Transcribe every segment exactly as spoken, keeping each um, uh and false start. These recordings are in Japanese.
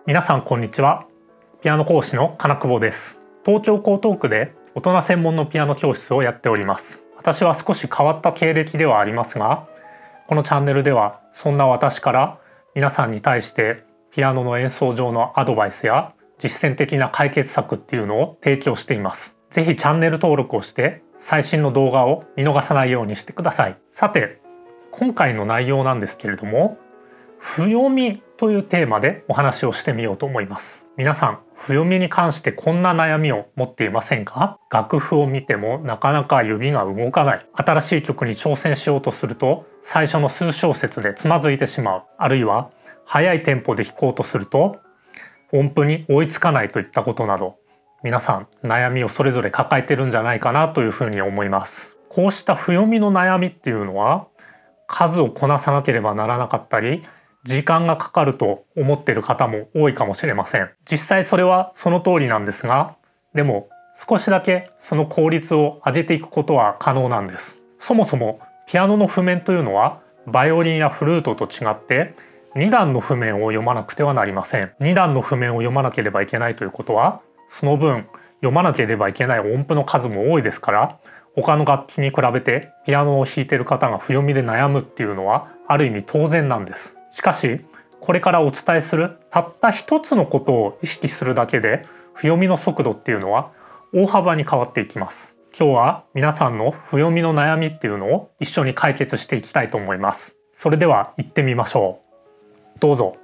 皆さんこんにちは。ピアノ講師の金久保です。東京江東区で大人専門のピアノ教室をやっております。私は少し変わった経歴ではありますが、このチャンネルではそんな私から皆さんに対してピアノの演奏上のアドバイスや実践的な解決策っていうのを提供しています。ぜひチャンネル登録をして最新の動画を見逃さないようにしてください。さて、今回の内容なんですけれども、譜読みというテーマでお話をしてみようと思います。皆さん、譜読みに関してこんな悩みを持っていませんか？楽譜を見てもなかなか指が動かない。新しい曲に挑戦しようとすると最初の数小節でつまずいてしまう。あるいは速いテンポで弾こうとすると音符に追いつかないといったことなど、皆さん悩みをそれぞれ抱えてるんじゃないかなというふうに思います。こうした譜読みの悩みっていうのは数をこなさなければならなかったり時間がかかると思っている方も多いかもしれません。実際それはその通りなんですが、でも少しだけその効率を上げていくことは可能なんです。そもそもピアノの譜面というのはバイオリンやフルートと違ってに段の譜面を読まなくてはなりません。に段の譜面を読まなければいけないということは、その分読まなければいけない音符の数も多いですから、他の楽器に比べてピアノを弾いている方が譜読みで悩むっていうのはある意味当然なんです。しかしこれからお伝えするたった一つのことを意識するだけで譜読みの速度っていうのは大幅に変わっていきます。今日は皆さんの譜読みの悩みっていうのを一緒に解決していきたいと思います。それでは行ってみましょう。どうぞ。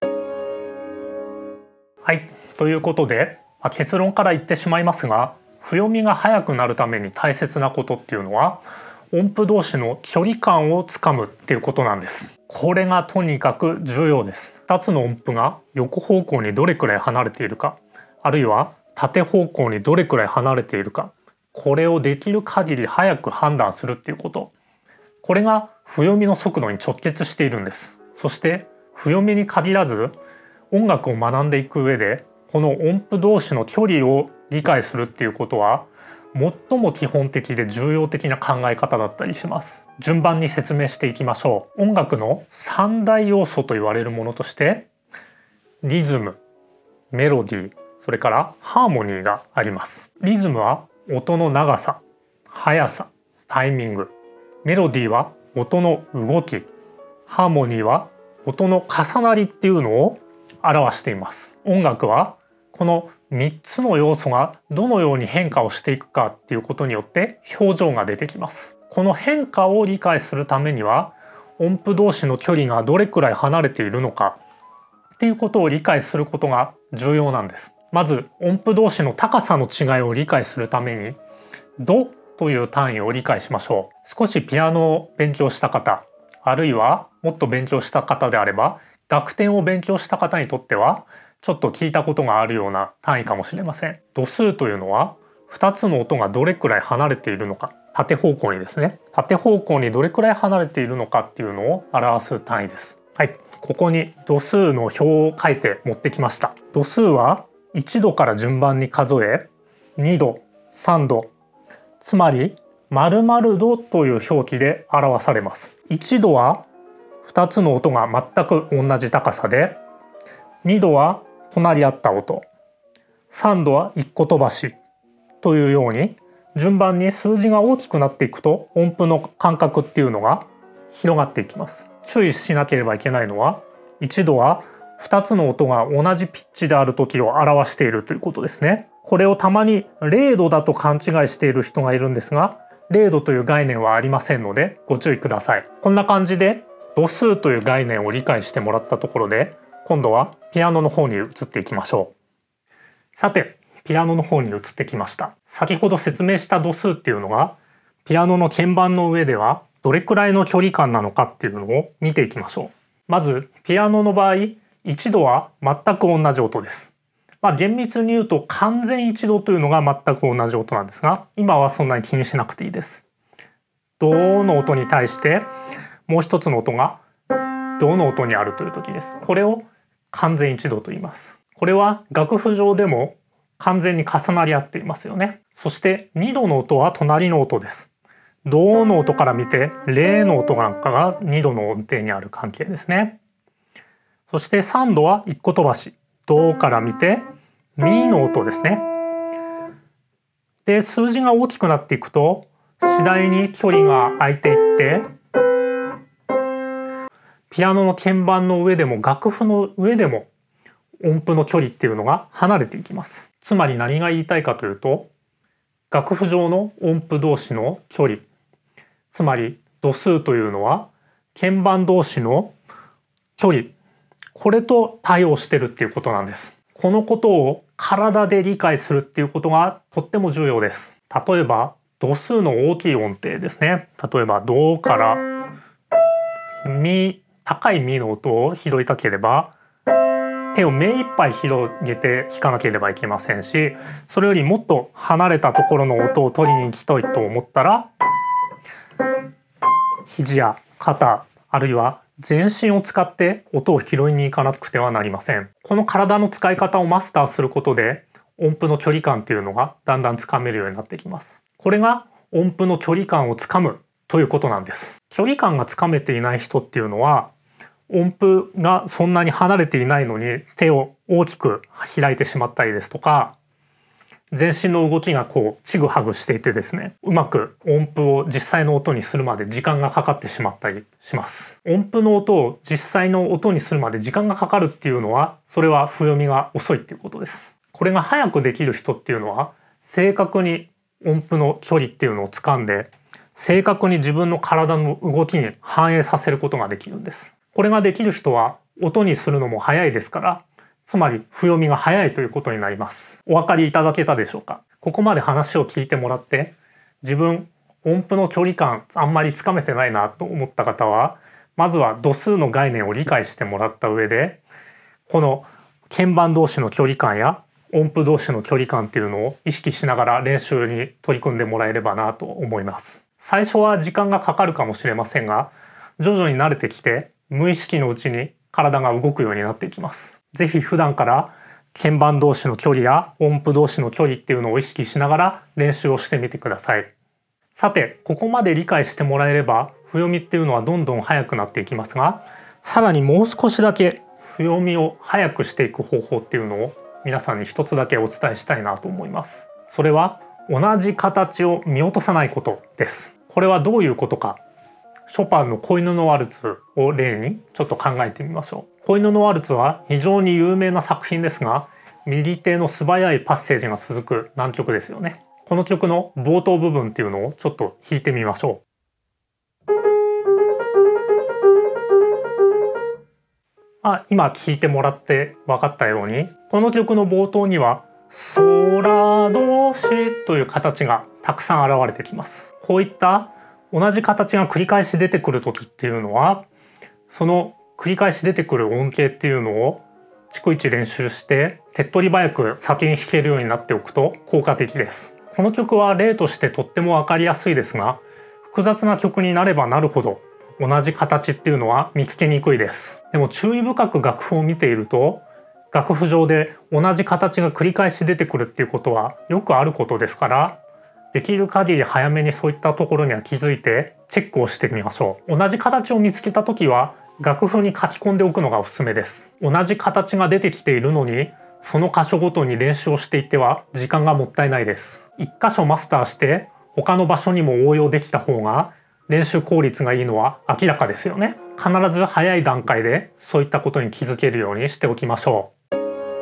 はい、ということで、まあ、結論から言ってしまいますが、譜読みが速くなるために大切なことっていうのは音符同士の距離感をつかむっていうことなんです。これがとにかく重要です。ふたつの音符が横方向にどれくらい離れているか、あるいは縦方向にどれくらい離れているか、これをできる限り早く判断するっていうこと、これが譜読みの速度に直結しているんです。そして譜読みに限らず音楽を学んでいく上でこの音符同士の距離を理解するっていうことは最も基本的で重要的な考え方だったりします。順番に説明していきましょう。音楽の三大要素と言われるものとしてリズム、メロディー、それからハーモニーがあります。リズムは音の長さ、速さ、タイミング。メロディーは音の動き。ハーモニーは音の重なりっていうのを表しています。音楽はこのみっつの要素がどのように変化をしていくかっていうことによって表情が出てきます。この変化を理解するためには音符同士の距離がどれくらい離れているのかっていうことを理解することが重要なんです。まず音符同士の高さの違いを理解するためにドという単位を理解しましょう。少しピアノを勉強した方、あるいはもっと勉強した方であれば楽典を勉強した方にとってはちょっと聞いたことがあるような単位かもしれません。度数というのはふたつの音がどれくらい離れているのか、縦方向にですね、縦方向にどれくらい離れているのかっていうのを表す単位です。はい、ここに度数の表を書いて持ってきました。度数はいちどから順番に数え、にど、さんど、つまり〇〇度という表記で表されます。いちどはふたつの音が全く同じ高さで、にどは隣り合った音、さんどはいっこ飛ばしというように順番に数字が大きくなっていくと音符の間隔っていうのが広がっていきます。注意しなければいけないのはいちどはふたつの音が同じピッチである時を表しているということですね。これをたまにれいどだと勘違いしている人がいるんですが、れいどという概念はありませんのでご注意ください。こんな感じで度数という概念を理解してもらったところで、今度はピアノの方に移っていきましょう。さて、ピアノの方に移ってきました。先ほど説明した度数っていうのがピアノの鍵盤の上ではどれくらいの距離感なのかっていうのを見ていきましょう。まずピアノの場合、いちどは全く同じ音です。まあ、厳密に言うと完全いちどというのが全く同じ音なんですが、今はそんなに気にしなくていいです。ドの音に対してもう一つの音がドの音にあるという時です。これを完全いちどと言います。これは楽譜上でも完全に重なり合っていますよね。そしてにどの音は隣の音です。ドの音から見てレの音なんかがにどの音程にある関係ですね。そしてさんどはいっこ飛ばし、 ドから見てミの音ですね。で数字が大きくなっていくと次第に距離が空いていって、ピアノの鍵盤の上でも楽譜の上でも音符の距離っていうのが離れていきます。つまり何が言いたいかというと、楽譜上の音符同士の距離、つまり度数というのは鍵盤同士の距離、これと対応してるっていうことなんです。このことを体で理解するっていうことがとっても重要です。例えば度数の大きい音程ですね。例えばドからミ、高いミの音を拾いたければ手を目いっぱい広げて弾かなければいけませんし、それよりもっと離れたところの音を取りに行きたいと思ったら肘や肩あるいは全身を使って音を拾いに行かなくてはなりません。この体の使い方をマスターすることで音符の距離感っていうのがだんだんつかめるようになってきます。これが音符の距離感をつかむということなんです。距離感がつかめていない人っていうのは音符がそんなに離れていないのに手を大きく開いてしまったりですとか、全身の動きがこうちぐはぐしていてですね、うまく音符を実際の音にするまで時間がかかってしまったりします。音符の音を実際の音にするまで時間がかかるっていうのは、それは譜読みが遅いっていうことです。これが早くできる人っていうのは正確に音符の距離っていうのを掴んで正確に自分の体の動きに反映させることができるんです。これができる人は音にするのも早いですから、つまり譜読みが早いということになります。お分かりいただけたでしょうか。ここまで話を聞いてもらって自分音符の距離感あんまりつかめてないなと思った方は、まずは度数の概念を理解してもらった上で、この鍵盤同士の距離感や音符同士の距離感っていうのを意識しながら練習に取り組んでもらえればなと思います。最初は時間がかかるかもしれませんが、徐々に慣れてきて無意識のうちに体が動くようになっていきます。ぜひ普段から鍵盤同士の距離や音符同士の距離っていうのを意識しながら練習をしてみてください。さて、ここまで理解してもらえれば譜読みっていうのはどんどん速くなっていきますが、さらにもう少しだけ譜読みを速くしていく方法っていうのを皆さんに一つだけお伝えしたいなと思います。それは同じ形を見落とさないことです。これはどういうことか。ショパンの子犬のワルツを例にちょっと考えてみましょう。子犬のワルツは非常に有名な作品ですが、右手の素早いパッセージが続く難曲ですよね。この曲の冒頭部分っていうのをちょっと弾いてみましょう。あ、今聞いてもらって分かったように、この曲の冒頭にはソラドシという形がたくさん現れてきます。こういった同じ形が繰り返し出てくる時っていうのは、その繰り返し出てくる音形っていうのを逐一練習して手っ取り早く先に弾けるようになっておくと効果的です。この曲は例としてとっても分かりやすいですが、複雑な曲になればなるほど同じ形っていうのは見つけにくいです。でも注意深く楽譜を見ていると、楽譜上で同じ形が繰り返し出てくるっていうことはよくあることですから、できる限り早めにそういったところには気づいてチェックをしてみましょう。同じ形を見つけた時は楽譜に書き込んでおくのがおすすめです。同じ形が出てきているのにその箇所ごとに練習をしていっては時間がもったいないです。一箇所マスターして他の場所にも応用できた方が練習効率がいいのは明らかですよね。必ず早い段階でそういったことに気づけるようにしておきましょう。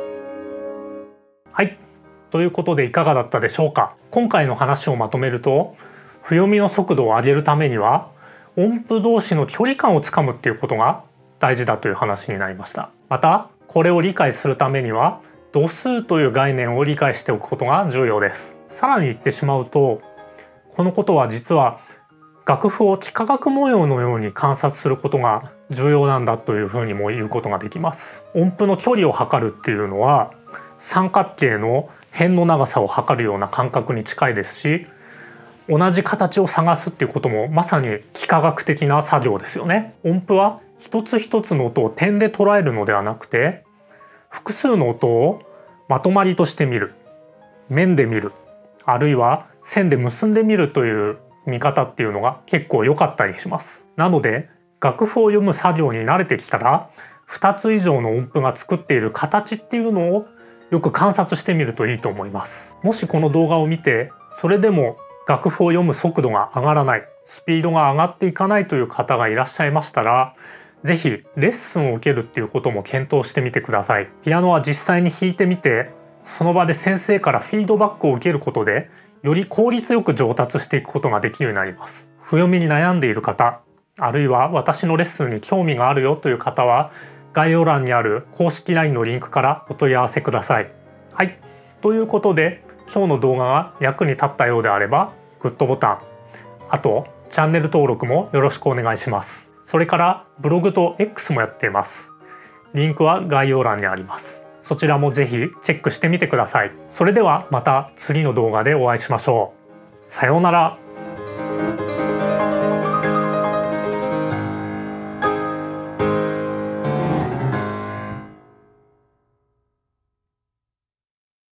はい。ということでいかがだったでしょうか。今回の話をまとめると、譜読みの速度を上げるためには音符同士の距離感をつかむっていうことが大事だという話になりました。またこれを理解するためには度数という概念を理解しておくことが重要です。さらに言ってしまうと、このことは実は楽譜を幾何学模様のように観察することが重要なんだというふうにも言うことができます。音符の距離を測るっていうのは三角形の辺の長さを測るような感覚に近いですし、同じ形を探すっていうこともまさに幾何学的な作業ですよね。音符は一つ一つの音を点で捉えるのではなくて、複数の音をまとまりとして見る、面で見る、あるいは線で結んでみるという見方っていうのが結構良かったりします。なので楽譜を読む作業に慣れてきたら、 ふたつ以上の音符が作っている形っていうのをよく観察してみるといいと思います。もしこの動画を見てそれでも楽譜を読む速度が上がらない、スピードが上がっていかないという方がいらっしゃいましたら、是非レッスンを受けるっていうことも検討してみてください。ピアノは実際に弾いてみて、その場で先生からフィードバックを受けることでより効率よく上達していくことができるようになります。譜読みに悩んでいる方、あるいは私のレッスンに興味があるよという方は、概要欄にある公式 ライン のリンクからお問い合わせください。はい、ということで今日の動画が役に立ったようであればグッドボタン、あとチャンネル登録もよろしくお願いします。それからブログと X もやっています。リンクは概要欄にあります。そちらもぜひチェックしてみてください。それではまた次の動画でお会いしましょう。さようなら。